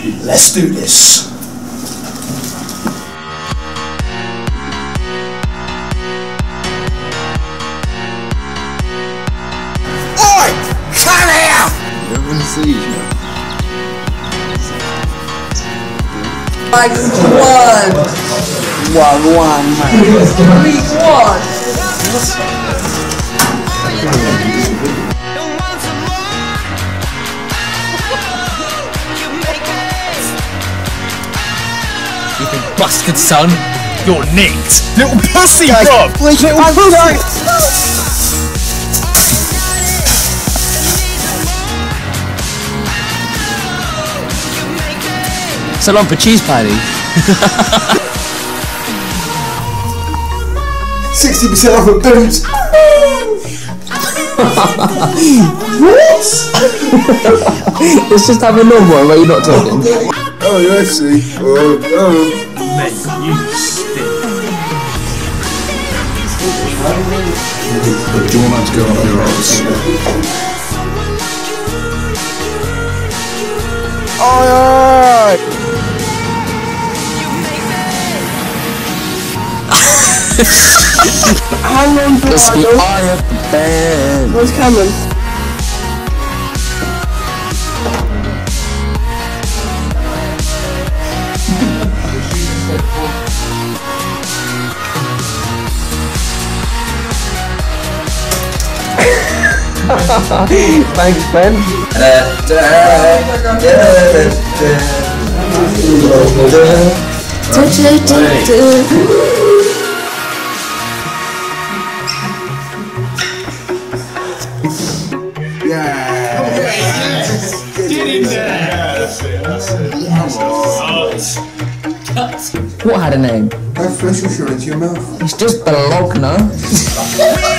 Let's do this. Oi! Come here! You're gonna see you. Like one, man. 3-1. You think busted, son? You're nicked. Little pussy, bro! Little pussy! So long for cheese patty. 60% off of boots. What? Let's just have a normal one where you're not talking. Oh, you see. Oh. Mate, you stink. Do you want to go off your rolls? Alright! How long do I do? Where's Cameron? Thanks, Ben. What had a name? Have facial shine into your mouth. It's just Bologna.